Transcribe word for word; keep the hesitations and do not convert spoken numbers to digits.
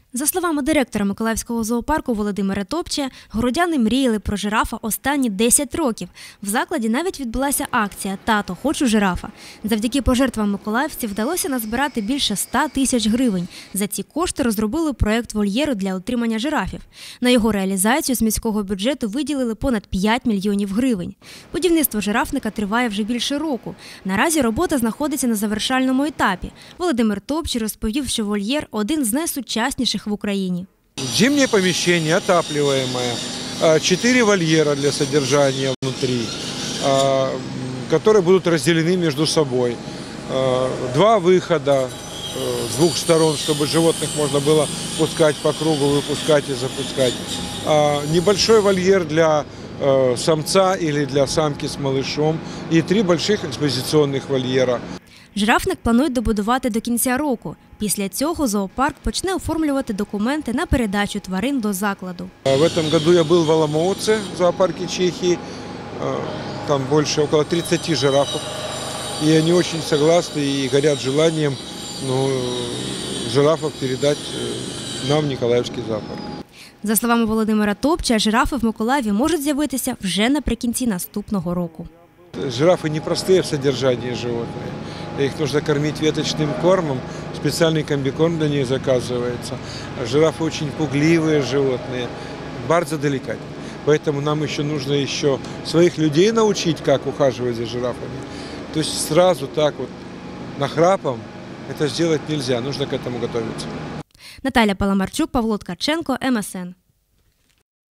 За словами директора Миколаївського зоопарку Володимира Топчія, городяни мріяли про жирафа останні десять років. В закладі навіть відбулася акція «Тато, хочу жирафа». Завдяки пожертвам миколаївців вдалося назбирати більше ста тисяч гривень. За ці кошти розробили проєкт вольєру для утримання жирафів. На його реалізацію з міського бюджету виділили понад п'ять мільйонів гривень. Будівництво жирафника триває вже більше року. Наразі робота знаходиться на завершальному етапі. Володимир Топчій розповів, що вольєр – один з найсучасніших в Украине. Зимнее помещение отапливаемое, четыре вольера для содержания внутри, которые будут разделены между собой, два выхода с двух сторон, чтобы животных можно было пускать по кругу, выпускать и запускать, небольшой вольер для самца или для самки с малышом и три больших экспозиционных вольера. Жирафник планують добудувати до кінця року. Після цього зоопарк почне оформлювати документи на передачу тварин до закладу. В этом году я был в Оломоуце, в зоопарке Чехии. Там больше около тридцати жирафов. И они очень согласны и горят желанием ну, жирафов передать нам в Николаевский зоопарк. За словами Володимира Топчія, жирафи в Миколаєві можуть з'явитися вже наприкінці наступного року. Жирафы непростые в содержании животные. Их нужно кормить веточным кормом, специальный комбикорм для них заказывается. Жирафы очень пугливые животные, bardzo деликатные. Поэтому нам еще нужно еще своих людей научить, как ухаживать за жирафами. То есть сразу так вот нахрапом это сделать нельзя, нужно к этому готовиться. Наталя Паламарчук, Павло Ткаченко, ем ес ен.